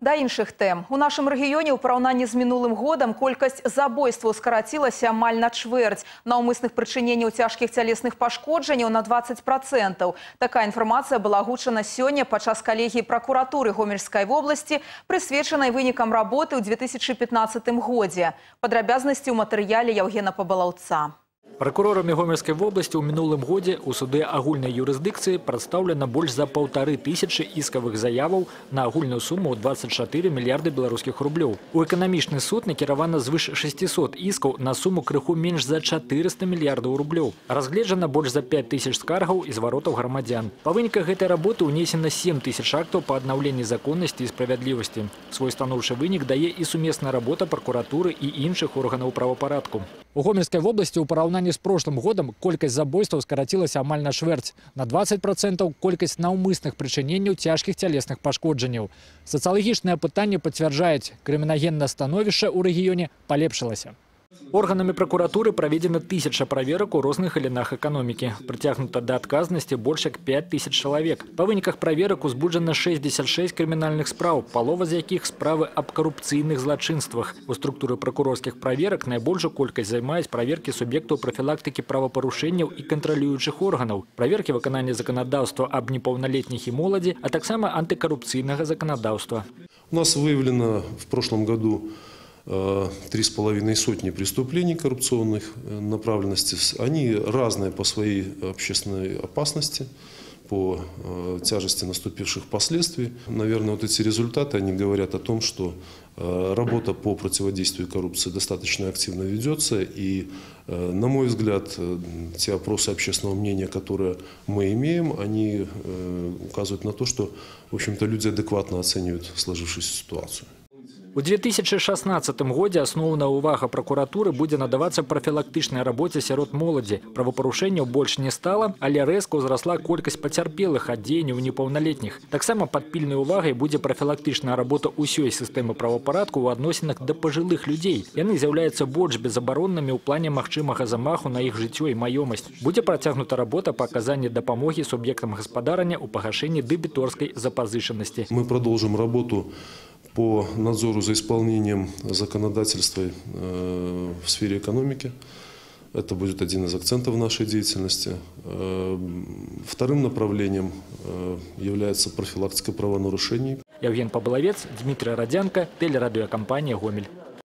Да іншых тэм. У нашым рэгіёне ў параўнанні з мінулым годам колькасць забойстваў скарацілася амаль на чвэрць, наўмысных прычыненняў цяжкіх цялесных пашкоджанняў на 20%. Такая інфармацыя была агучана сёння падчас калегіі пракуратуры Гомельскай вобласці, прысвечанай вынікам работы ў 2015 годзе. Падрабязнасці ў матэрыяле Яўгена Пабалаўца. Прокурорами Гомельской области ў мінулым годзе у суды агульнай юрысдыкцыі прадстаўлена больш за 1500 іскавых заяваў на агульную суму 24 мільярды беларускіх рублёў. У эканамічны суд накіравана звыш 600 іскаў на суму крыху менш за 400 мільярдаў рублёў. Разгледжана больш за 5000 скаргаў і зваротаў грамадзян. Па выніках гэтай работы ўнесена 7000 актаў па аднаўленні законнасці і справядлівасці. Свой станоўчы вынік дае і сумесная работа прокуратуры і іншых органаў правапарадку. У Гомельской области у параўнанні з прошлым годам колькасць забойстваў скарацілася амаль на чвэрць. На 20% колькасць наўмысных прычыненняў цяжкіх цялесных пашкоджанняў. Сацыялагічныя пытанні пацвярджаюць, крымінагеннае становішча ў рэгіёне палепшылася. Органами прокуратуры проведено 1000 проверок у розных галінах экономики. Притягнуто до отказности больше 5000 человек. По выниках проверок узбуджено 66 криминальных справ, полова з якіх справы об коррупційных злочинствах. У структуры прокурорских проверок найбольшую колькасць займаюць проверки субъектов профилактики правопарушэнняў и контролирующих органов, проверки выканання законодавства об непаўналетніх и молоді, а таксама антикоррупційнага законодавства. У нас выявлено в прошлом году 3,5 сотни преступлений коррупционных направленности. Они разные по своей общественной опасности, по тяжести наступивших последствий. Наверное, вот эти результаты, они говорят о том, что работа по противодействию коррупции достаточно активно ведется. И, на мой взгляд, те опросы общественного мнения, которые мы имеем, они указывают на то, что, в общем-то, люди адекватно оценивают сложившуюся ситуацию. У 2016 годзе асноўная ўвага прокуратуры будзе надавацца прафілактычнай рабоце сярод моладзі. Правапарушэнняў больш не стала, але рэзка ўзрасла колькасць пацярпелых ад дзеянняў непаўналетніх. Таксама пад пільнай увагай будзе прафілактычная работа ўсёй сістэмы правапарадку ў адносінах да пажылых людзей. Яны з'яўляюцца больш безабароннымі ў плане магчымага замаху на іх жыццё і маёмасць. Будзе працягнута работа па аказанні дапамогі суб'ектам гаспадарання ў пагашэнні дэбіторскай запазычанасці. Мы продолжим работу по надзору за исполнением законодательства в сфере экономики. Это будет один из акцентов нашей деятельности. Вторым направлением является профилактика правонарушений. Яўген Пабалавец, Дмитрий Радзянка, телерадиокомпания «Гомель».